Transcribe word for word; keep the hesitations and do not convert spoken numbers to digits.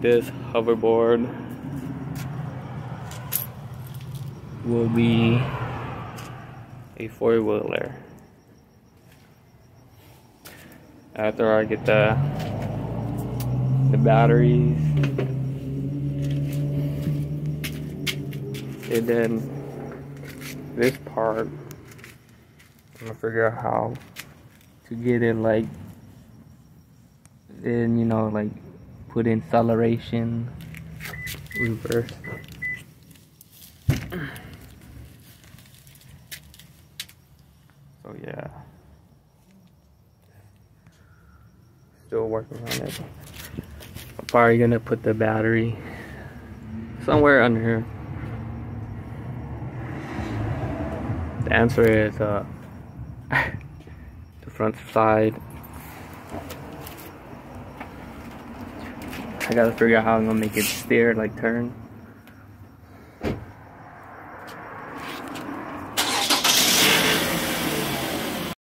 this hoverboard will be a four-wheeler. After I get the the batteries, and then this part, I'm gonna figure out how to get it, like, then you know, like put in acceleration, reverse. So yeah, still working on it. I'm probably gonna put the battery somewhere under here. The answer is uh the front side. I gotta figure out how I'm gonna make it steer, like turn.